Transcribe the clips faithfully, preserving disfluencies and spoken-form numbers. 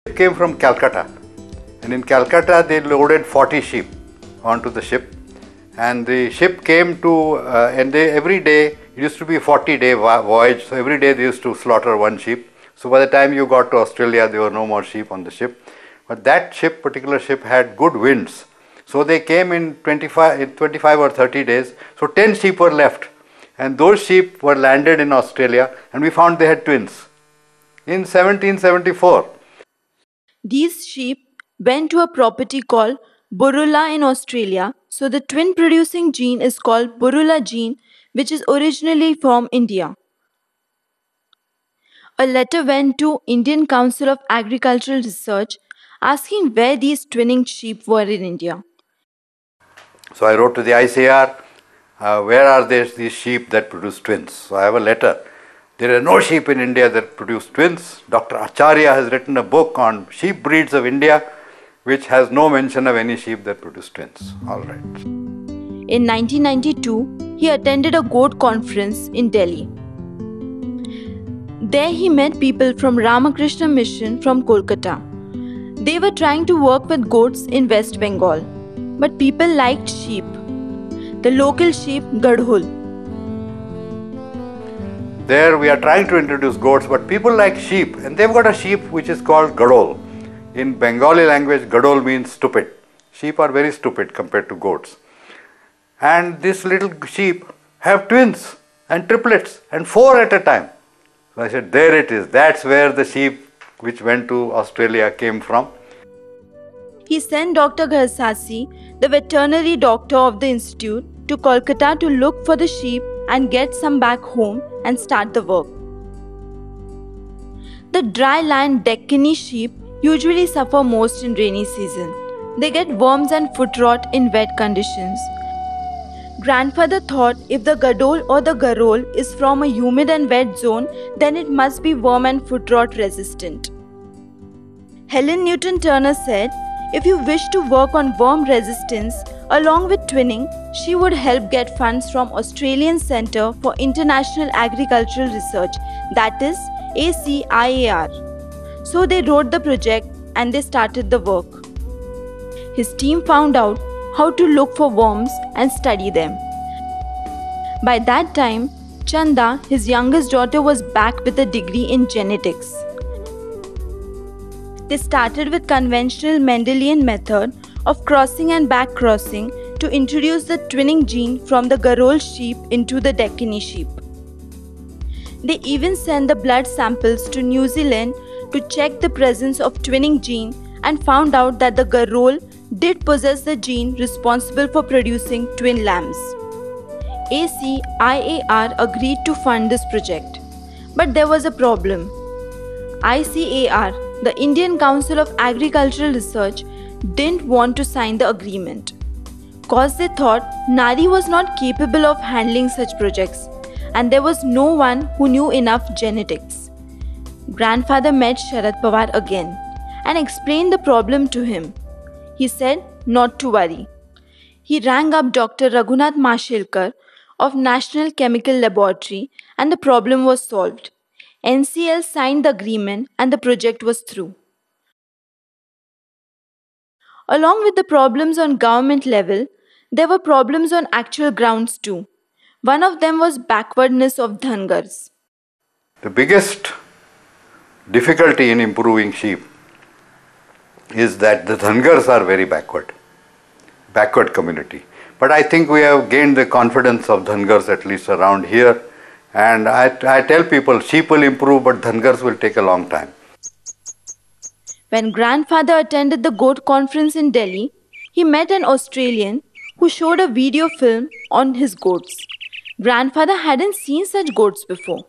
It came from Calcutta, and in Calcutta they loaded forty sheep onto the ship, and the ship came to uh, and they every day, it used to be a forty day voyage, so every day they used to slaughter one sheep. So by the time you got to Australia, there were no more sheep on the ship, but that ship, particular ship, had good winds, so they came in twenty-five, in twenty-five or thirty days. So ten sheep were left, and those sheep were landed in Australia, and we found they had twins in seventeen seventy-four. These sheep went to a property called Borula in Australia, so the twin producing gene is called Borula gene, which is originally from India. A letter went to Indian Council of Agricultural Research asking where these twinning sheep were in India. So I wrote to the I C A R, uh, where are these, these sheep that produce twins? So I have a letter. There are no sheep in India that produce twins. Doctor Acharya has written a book on sheep breeds of India, which has no mention of any sheep that produce twins. All right. In nineteen ninety-two, he attended a goat conference in Delhi. There he met people from Ramakrishna Mission from Kolkata. They were trying to work with goats in West Bengal, but people liked sheep. The local sheep, Gadhol. There we are trying to introduce goats, but people like sheep, and they've got a sheep which is called Gadol. In Bengali language, Gadol means stupid. Sheep are very stupid compared to goats. And this little sheep have twins and triplets and four at a time. So I said, there it is. That's where the sheep which went to Australia came from. He sent Doctor Gharsasi, the veterinary doctor of the institute, to Kolkata to look for the sheep and get some back home and start the work. The dry land Deccani sheep usually suffer most in rainy season. They get worms and foot rot in wet conditions. Grandfather thought if the Gadol or the Garol is from a humid and wet zone, then it must be worm and foot rot resistant. Helen Newton Turner said, if you wish to work on worm resistance along with twinning, she would help get funds from Australian Centre for International Agricultural Research, that is A C I A R. So they wrote the project and they started the work. His team found out how to look for worms and study them. By that time, Chanda, his youngest daughter, was back with a degree in genetics. They started with conventional Mendelian method of crossing and back crossing to introduce the twinning gene from the Garol sheep into the Deccani sheep. They even sent the blood samples to New Zealand to check the presence of twinning gene and found out that the Garol did possess the gene responsible for producing twin lambs. A C I A R agreed to fund this project, but there was a problem. I C A R, the Indian Council of Agricultural Research, didn't want to sign the agreement, cause they thought Nari was not capable of handling such projects and there was no one who knew enough genetics. Grandfather met Sharad Pawar again and explained the problem to him. He said not to worry. He rang up Doctor Raghunath Mashelkar of National Chemical Laboratory and the problem was solved. N C L signed the agreement and the project was through. Along with the problems on government level, there were problems on actual grounds too. One of them was backwardness of Dhangars. The biggest difficulty in improving sheep is that the Dhangars are very backward, backward community. But I think we have gained the confidence of Dhangars, at least around here. And I, I tell people, sheep will improve, but Dhangars will take a long time. When grandfather attended the goat conference in Delhi, he met an Australian who showed a video film on his goats. Grandfather hadn't seen such goats before.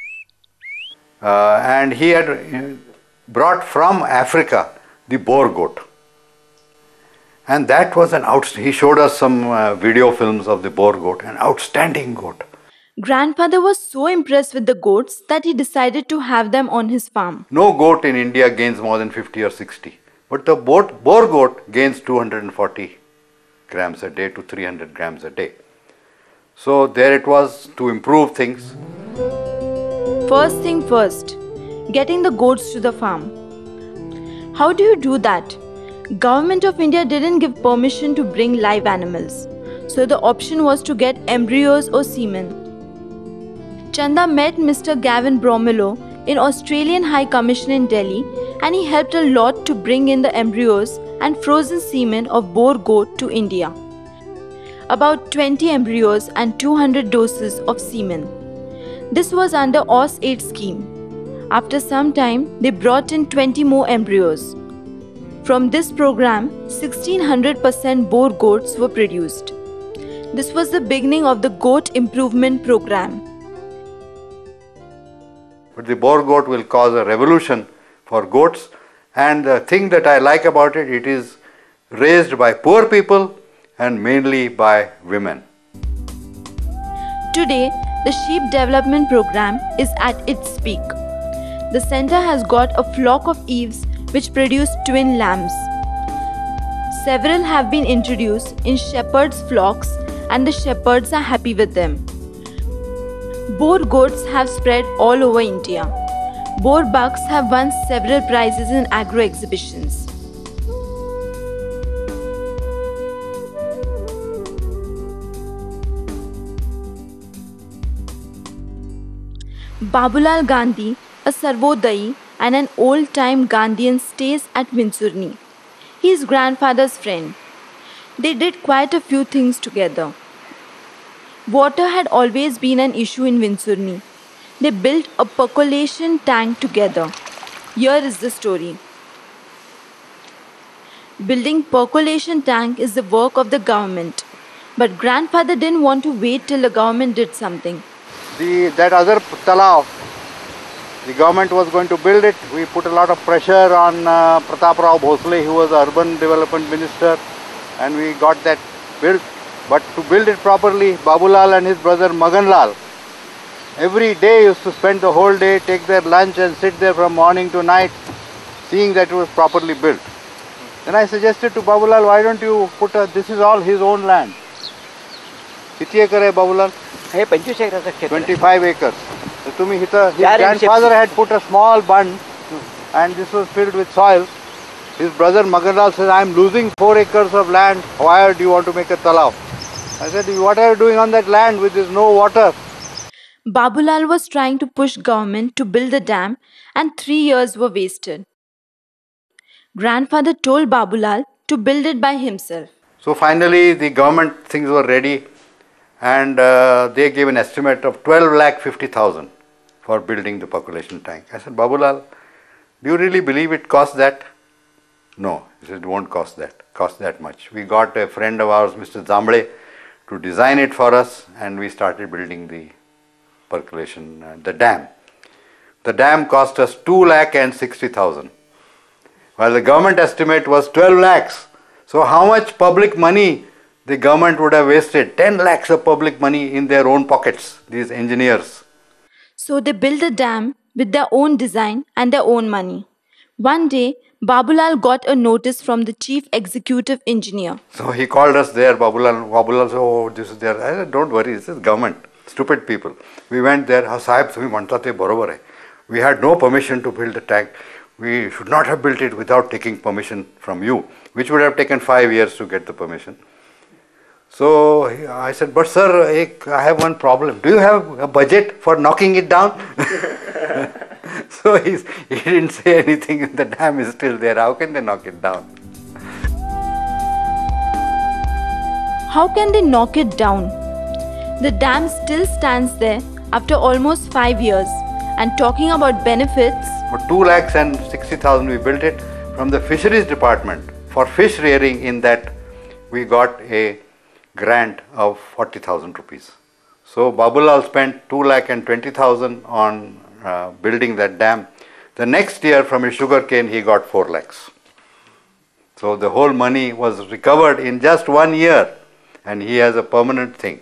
Uh, and he had brought from Africa the Boer goat. And that was an outstanding, he showed us some uh, video films of the Boer goat, an outstanding goat. Grandfather was so impressed with the goats that he decided to have them on his farm. No goat in India gains more than fifty or sixty. But the Boer goat gains two hundred forty grams a day to three hundred grams a day. So there it was to improve things. First thing first, getting the goats to the farm. How do you do that? Government of India didn't give permission to bring live animals, so the option was to get embryos or semen. Chanda met Mister Gavin Bromilo in Australian High Commission in Delhi, and he helped a lot to bring in the embryos and frozen semen of boar goat to India. About twenty embryos and two hundred doses of semen. This was under AusAid scheme. After some time, they brought in twenty more embryos. From this program, sixteen hundred percent boar goats were produced. This was the beginning of the Goat Improvement Program. But the boar goat will cause a revolution for goats, and the thing that I like about it, it is raised by poor people and mainly by women. Today, the Sheep Development Program is at its peak. The center has got a flock of ewes which produce twin lambs. Several have been introduced in shepherds' flocks, and the shepherds are happy with them. Boar goats have spread all over India. Boar bucks have won several prizes in agro exhibitions. Babulal Gandhi, a Sarvodai and an old-time Gandhian, stays at Vinsurni. He is grandfather's friend. They did quite a few things together. Water had always been an issue in Vinsurni. They built a percolation tank together. Here is the story. Building percolation tank is the work of the government. But grandfather didn't want to wait till the government did something. The, that other talab, the government was going to build it. We put a lot of pressure on uh, Pratap Rao Bhosle, who was the urban development minister, and we got that built. But to build it properly, Babulal and his brother Maganlal every day used to spend the whole day, take their lunch and sit there from morning to night, seeing that it was properly built. Then I suggested to Babulal, why don't you put a, this is all his own land. Kiti acre hai Babulal? twenty-five acres. So to me, his grandfather had put a small bund and this was filled with soil. His brother Maganlal says, I am losing four acres of land. Why do you want to make a talab? I said, what are you doing on that land with this no water? Babulal was trying to push government to build the dam, and three years were wasted. Grandfather told Babulal to build it by himself. So finally the government things were ready, and uh, they gave an estimate of twelve lakh fifty thousand for building the percolation tank. I said, Babulal, do you really believe it cost that? No, he said, it won't cost that, cost that much. We got a friend of ours, Mister Zamble, to design it for us, and we started building the percolation, uh, the dam. The dam cost us two lakh and sixty thousand, while the government estimate was twelve lakhs. So how much public money the government would have wasted? ten lakhs of public money in their own pockets, these engineers. So they built the dam with their own design and their own money. One day, Babulal got a notice from the chief executive engineer. So he called us there, Babulal, Babulal said, oh, this is there. I said, don't worry, this is government, stupid people. We went there, Sahib, we had no permission to build the tank. We should not have built it without taking permission from you, which would have taken five years to get the permission. So I said, but sir, I have one problem. Do you have a budget for knocking it down? So he's, he didn't say anything. The dam is still there. How can they knock it down? How can they knock it down? The dam still stands there after almost five years. And talking about benefits, for two lakhs and sixty thousand we built it. From the fisheries department for fish rearing, in that we got a grant of forty thousand rupees. So Babulal spent two lakh and twenty thousand on uh, building that dam. The next year from his sugar cane he got four lakhs. So the whole money was recovered in just one year, and he has a permanent thing.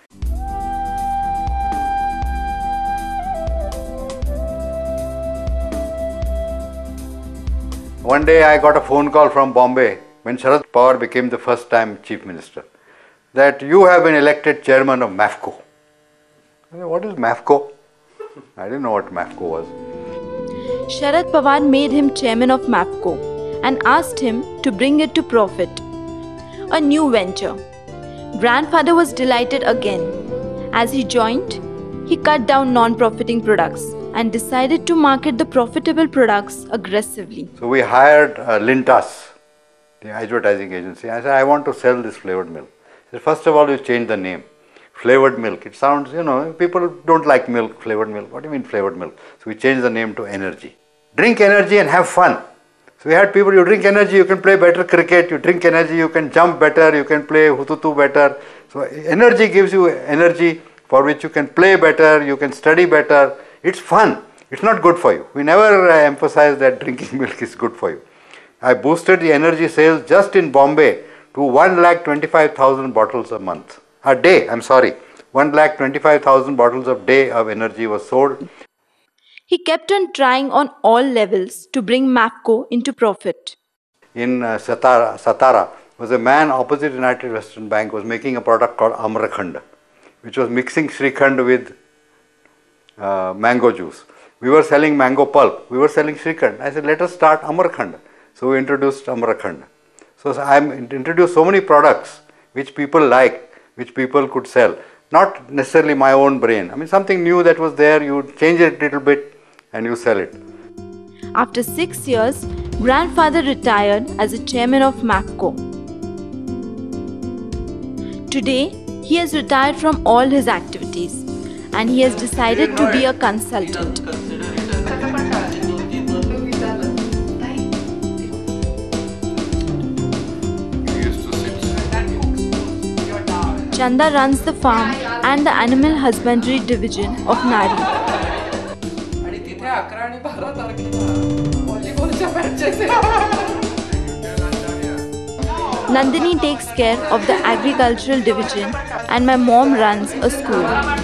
One day I got a phone call from Bombay when Sharad Pawar became the first time Chief Minister, that you have been elected chairman of MAFCO. I said, what is MAFCO? I didn't know what MAFCO was. Sharad Pawar made him chairman of MAFCO. and asked him to bring it to profit. A new venture. Grandfather was delighted again. As he joined, he cut down non-profiting products and decided to market the profitable products aggressively. So we hired uh, Lintas, the advertising agency. I said, I want to sell this flavored milk. He said, first of all, you change the name. Flavored milk. It sounds, you know, people don't like milk, flavored milk. What do you mean flavored milk? So we changed the name to Energy. Drink energy and have fun. So we had people, you drink energy, you can play better cricket. You drink energy, you can jump better, you can play hututu better. So energy gives you energy for which you can play better, you can study better. It's fun. It's not good for you. We never uh, emphasize that drinking milk is good for you. I boosted the energy sales just in Bombay to one lakh twenty-five thousand bottles a month. A day, I'm sorry. one lakh twenty-five thousand bottles a day of energy was sold. He kept on trying on all levels to bring MAPCO into profit. In uh, Satara, Satara was a man opposite United Western Bank was making a product called Amrakhand, which was mixing Shrikhand with uh, mango juice. We were selling mango pulp. We were selling Shrikhand. I said, let us start Amrakhand. So we introduced Amrakhand. So, so I introduced so many products which people liked, which people could sell. Not necessarily my own brain. I mean, something new that was there, you change it a little bit and you sell it. After six years, grandfather retired as a chairman of MAPCO. Today, he has retired from all his activities and he has decided to be a consultant. Chanda runs the farm and the animal husbandry division of Nari. Nandini takes care of the agricultural division and my mom runs a school.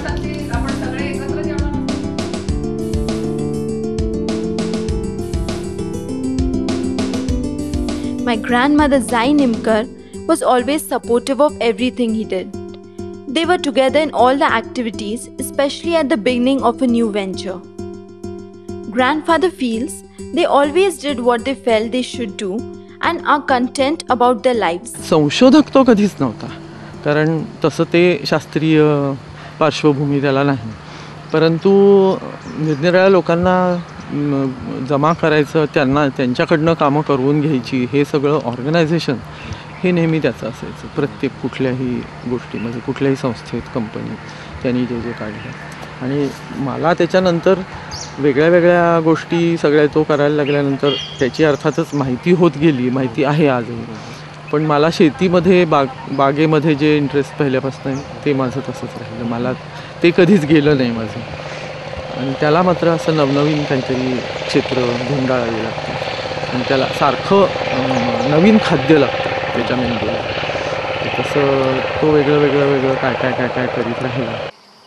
My grandmother Zai Nimkar was always supportive of everything he did. They were together in all the activities, especially at the beginning of a new venture. Grandfather feels they always did what they felt they should do and are content about their lives. संशोधक तो कधीच नव्हता, कारण तसं ते शास्त्रीय पार्श्वभूमी त्याला नाही. परंतु निरनिराळ्या लोकांना जमा करायचं, त्यांना त्यांच्याकडनं कामं करून घ्यायची, हे सगळं ऑर्गनायझेशन हे नेहमी त्याचं असायचं. प्रत्येक कुठल्याही गोष्टीमध्ये, कुठल्याही संस्थेत, कंपनीत त्यांनी जे जे काढलं. आणि मला त्याच्यानंतर वेगळ्या वेगळ्या गोष्टी सगळ्या तो करायला लागल्यानंतर त्याची अर्थातच माहिती होत गेली, माहिती आहे आजही. पण मला शेतीमध्ये, बाग बागेमध्ये जे इंटरेस्ट पहिल्यापासून आहे ते माझं तसंच राहिलं. मला ते कधीच गेलं नाही माझं. आणि त्याला मात्र असं नवनवीन काहीतरी क्षेत्र धुंडाळावी लागतं आणि त्याला सारखं नवीन खाद्य लागतं त्याच्या मेंदूला. तसं तो वेगळं वेगळं वेगळं काय काय काय काय करीत राहिला.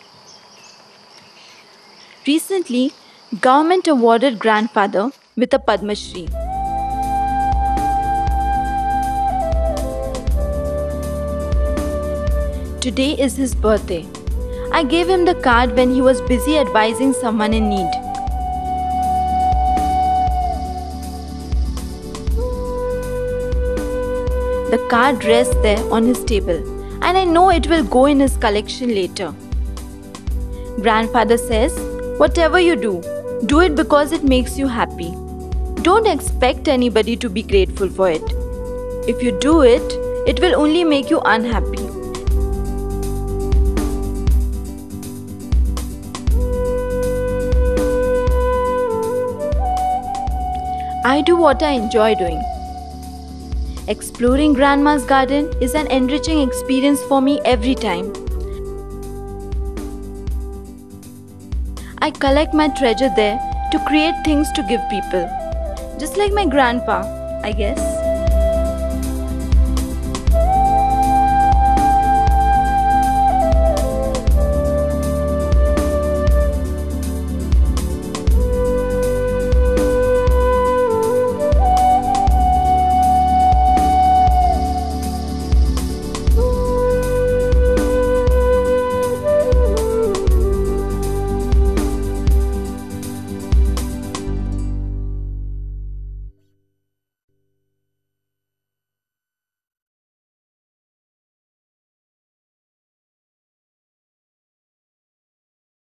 Recently, government awarded grandfather with a Padma Shri. Today is his birthday. I gave him the card when he was busy advising someone in need. The card rests there on his table and I know it will go in his collection later. Grandfather says, whatever you do, do it because it makes you happy. Don't expect anybody to be grateful for it. If you do it, it will only make you unhappy. I do what I enjoy doing. Exploring Grandma's garden is an enriching experience for me every time. I collect my treasure there to create things to give people. Just like my grandpa, I guess.